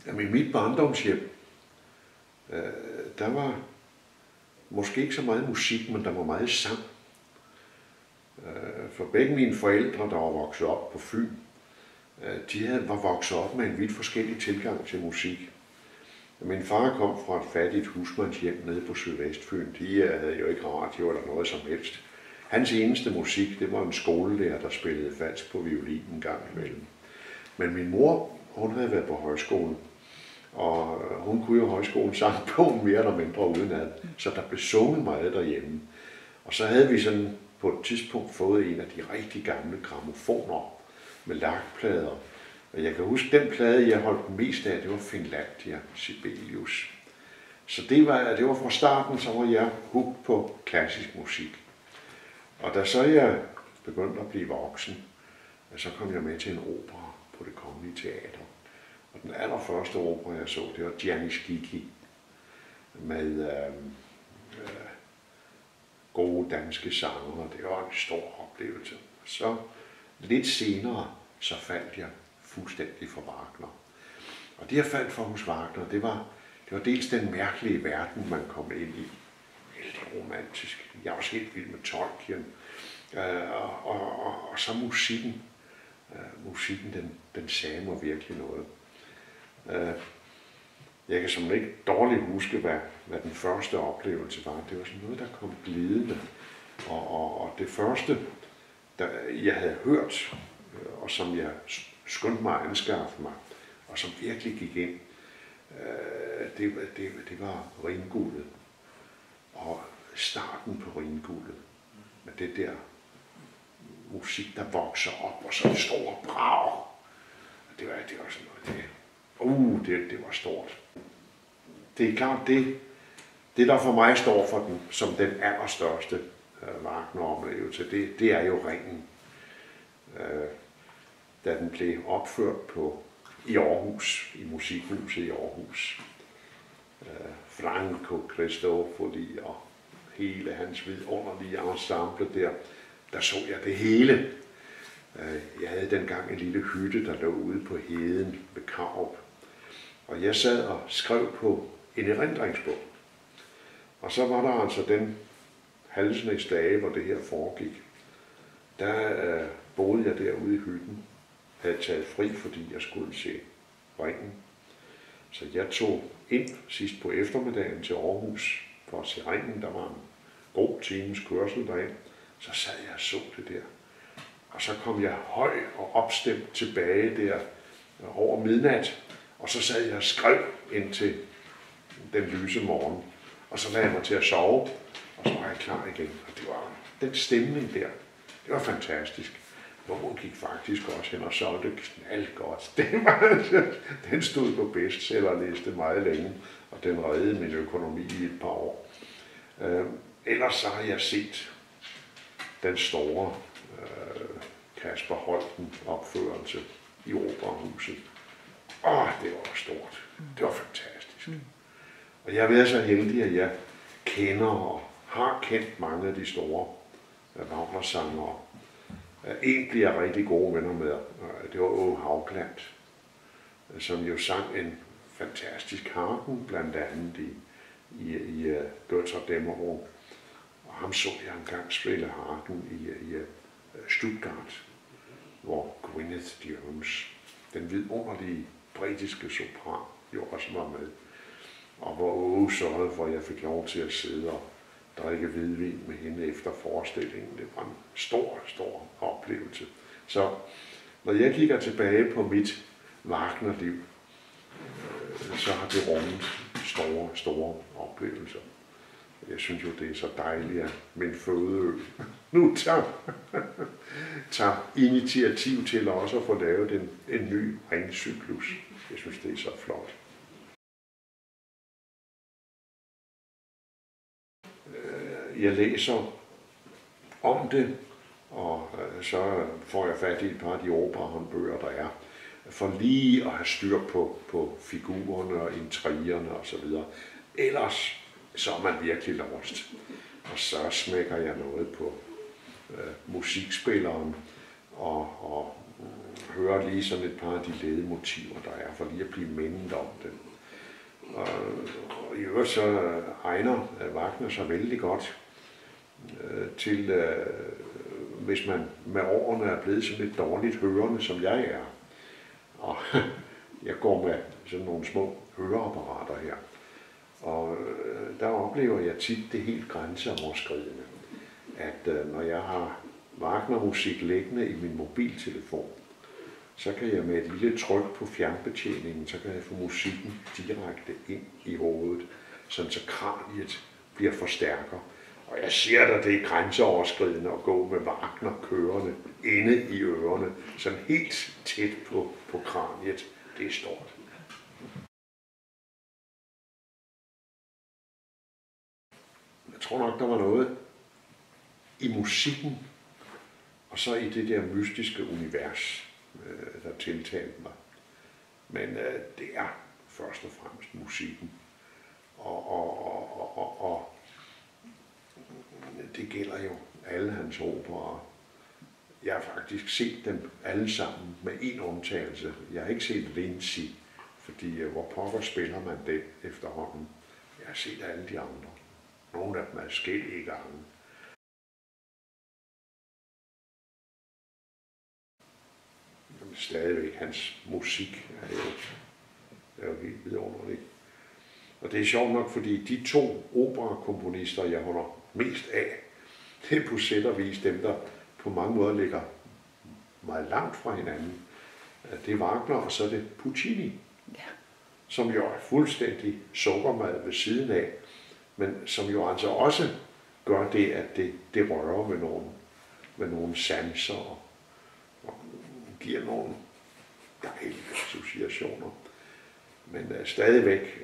Jamen, i mit barndomshjem, der var måske ikke så meget musik, men der var meget sang. For begge mine forældre, der var vokset op på Fyn, de var vokset op med en vidt forskellig tilgang til musik. Min far kom fra et fattigt husmandshjem nede på Sydvestfyn. De havde jo ikke radio eller noget som helst. Hans eneste musik, det var en skolelærer, der spillede falsk på violin en gang imellem. Men min mor, hun havde været på højskolen, og hun kunne jo højskolen sangbogen mere eller mindre udenad, så der blev sunget meget derhjemme. Og så havde vi sådan på et tidspunkt fået en af de rigtig gamle grammofoner med lakplader. Og jeg kan huske, den plade, jeg holdt mest af, det var Finlandia, Sibelius. Så det var fra starten, så var jeg hooked på klassisk musik. Og da så jeg begyndte at blive voksen, så kom jeg med til en opera på Det Kongelige Teater. Og den allerførste opera, jeg så, det var Gianni Schicchi med gode danske sanger. Det var en stor oplevelse. Så lidt senere, så faldt jeg fuldstændig for Wagner. Og det, jeg faldt for hos Wagner, det var dels den mærkelige verden, man kom ind i. Vældig romantisk. Jeg var også helt vild med Tolkien. Og så musikken. Musikken, den sagde mig virkelig noget. Jeg kan simpelthen ikke dårligt huske, hvad den første oplevelse var. Det var sådan noget, der kom glidende. Og det første, jeg havde hørt, og som jeg skyndte mig at anskaffe mig, og som virkelig gik ind, det var Ringguldet. Og starten på Ringguldet, med det der musik, der vokser op, og så det store brag. Det var sådan noget, det var stort. Det er klart, det der for mig står for den, som den allerstørste Wagner-oplevelse, det er jo Ringen. Da den blev opført i Aarhus, i Musikhuset i Aarhus. Franco Cristofori og hele hans vidunderlige ensemble der så jeg det hele. Jeg havde dengang en lille hytte, der lå ude på heden ved Karup. Og jeg sad og skrev på en erindringsbog. Og så var der altså den halsnæs dage, hvor det her foregik. Der boede jeg derude i hytten. Havde taget fri, fordi jeg skulle se Ringen. Så jeg tog ind sidst på eftermiddagen til Aarhus for at se Ringen. Der var en god times kørsel derind. Så sad jeg og så det der. Og så kom jeg høj og opstemt tilbage der over midnat. Og så sad jeg og skrev indtil den lyse morgen. Og så lagde jeg mig til at sove, og så var jeg klar igen. Og det var den stemning der. Det var fantastisk. Bogen gik faktisk også hen og solgte knaldgodt. Den stod på bestsellerliste meget længe, og den reddede min økonomi i et par år. Ellers så har jeg set den store Kasper Holten opførelse i Operahuset. Det var stort. Det var fantastisk. Og jeg har været så heldig, at jeg kender og har kendt mange af de store Wagner-sangere. En bliver jeg rigtig gode venner med. Det var Åge Haugland, som jo sang en fantastisk Hagen, blandt andet i Götterdämmerung. Og ham så jeg engang spille Hagen i Stuttgart, hvor Gwyneth Jones, den vidunderlige britiske sopran, jo også var med. Og hvor Åge sørgede for, at jeg fik lov til at sidde og drikke hvidvin med hende efter forestillingen. Det var en stor oplevelse. Så når jeg kigger tilbage på mit Wagner-liv, så har det rummet store oplevelser. Jeg synes jo, det er så dejligt, at min fødeø nu tager initiativ til også at få lavet en ny ringcyklus. Jeg synes, det er så flot. Jeg læser om det, og så får jeg fat i et par af de operahåndbøger, der er, for lige at have styr på figurerne og intrigerne osv. Ellers så er man virkelig lost. Og så smækker jeg noget på musikspilleren og høre lige sådan et par af de ledemotiver, der er, for lige at blive mindet om det. Og i øvrigt så egner Wagner sig vældig godt til, hvis man med årene er blevet sådan lidt dårligt hørende, som jeg er. Og jeg går med sådan nogle små høreapparater her. Og der oplever jeg tit det helt grænseoverskridende, at når jeg har Wagner-musik liggende i min mobiltelefon, så kan jeg med et lille tryk på fjernbetjeningen, så kan jeg få musikken direkte ind i hovedet, sådan så kraniet bliver forstærker. Og jeg siger dig, det er grænseoverskridende at gå med Wagner kørende inde i ørerne, sådan helt tæt på kraniet. Det er stort. Jeg tror nok, der var noget i musikken, og så i det der mystiske univers, der tiltalte mig. Men det er først og fremmest musikken. Og det gælder jo alle hans operaer. Jeg har faktisk set dem alle sammen med en undtagelse. Jeg har ikke set Vinci, fordi hvor pokker spiller man det efterhånden. Jeg har set alle de andre. Nogle af dem er forskellige gange. Men stadigvæk hans musik er jo helt vidunderlig. Og det er sjovt nok, fordi de to operakomponister, jeg holder mest af, det er på sæt og vis dem, der på mange måder ligger meget langt fra hinanden. Det er Wagner, og så er det Puccini, som jo er fuldstændig sukkermad ved siden af, men som jo altså også gør det, at det rører med nogle sanser og giver nogle dejlige associationer. Men stadigvæk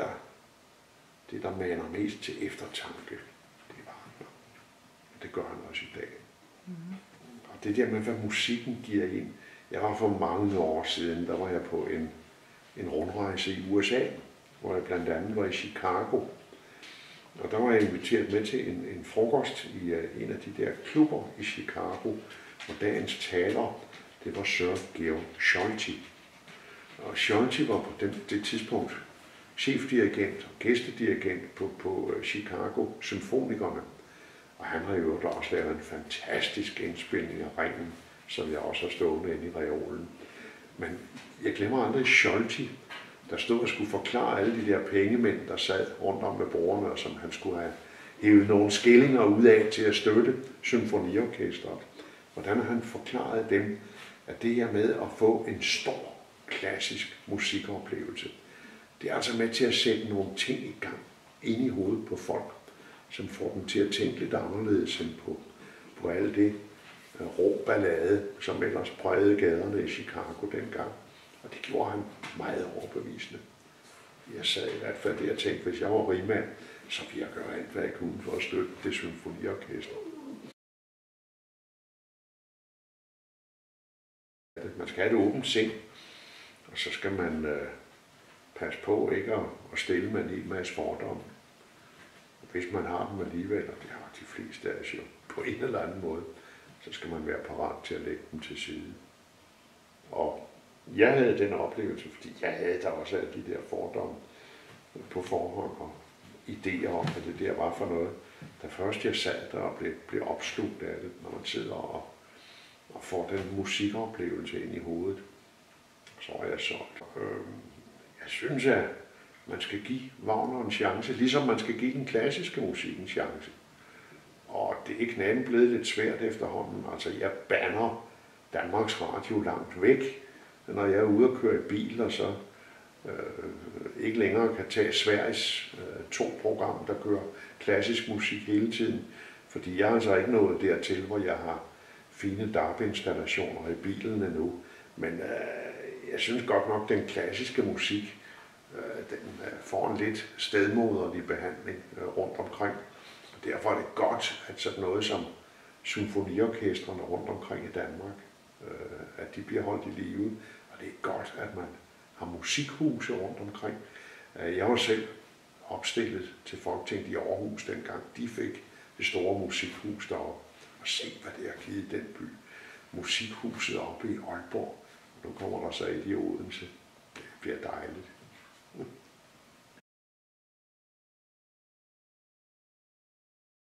det, der maner mest til eftertanke, det er Wagner. Det gør han også i dag. Mm-hmm. Og det der med, hvad musikken giver ind. Jeg var for mange år siden, der var jeg på en rundrejse i USA, hvor jeg blandt andet var i Chicago. Og der var jeg inviteret med til en frokost i en af de der klubber i Chicago, og dagens taler, det var Sir Georg Scholti. Og Scholti var på det tidspunkt chefdirigent og gæstedirigent på Chicago Symfonikerne. Og han har jo også lavet en fantastisk indspilning af Ringen, som jeg også har stående inde i reolen. Men jeg glemmer aldrig Scholti, der stod og skulle forklare alle de der pengemænd, der sad rundt om med bordene, og som han skulle have hævet nogle skillinger ud af til at støtte symfoniorkestret. Hvordan han forklarede dem, at det her med at få en stor klassisk musikoplevelse, det er altså med til at sætte nogle ting i gang ind i hovedet på folk, som får dem til at tænke lidt anderledes end på alt det rå ballade, som ellers prægede gaderne i Chicago dengang. Og det gjorde han meget overbevisende. Jeg sad i hvert fald der og tænkte, hvis jeg var rigmand, så ville jeg gøre alt, hvad jeg kunne for at støtte det symfoniorkester. Man skal have et åbent sind, og så skal man passe på ikke at stille med en hel masse fordomme. Hvis man har dem alligevel, og det har de fleste af os jo på en eller anden måde, så skal man være parat til at lægge dem til side. Og jeg havde den oplevelse, fordi jeg havde da også alle de der fordomme på forhånd og idéer om, hvad det der var for noget. Da først jeg sad der og blev opslugt af det, når man sidder og får den musikoplevelse ind i hovedet, så er jeg solgt. Jeg synes, at man skal give Wagner en chance, ligesom man skal give den klassiske musik en chance. Og det er knæben blevet lidt svært efterhånden. Altså, jeg banner Danmarks Radio langt væk, når jeg er ude og køre i bil, og så ikke længere kan tage Sveriges 2 program, der kører klassisk musik hele tiden. Fordi jeg er altså ikke nået dertil, hvor jeg har fine DAB-installationer i bilen endnu. Men jeg synes godt nok, den klassiske musik, den får en lidt stedmoderlig behandling rundt omkring. Og derfor er det godt, at sådan noget som symfoniorkestrene rundt omkring i Danmark, at de bliver holdt i live. Og det er godt, at man har musikhuse rundt omkring. Jeg var selv opstillet til Folketinget i Aarhus dengang. De fik det store musikhus deroppe, og se, hvad det har givet i den by. musikhuset oppe i Aalborg. Nu kommer der så et i Odense. Det bliver dejligt.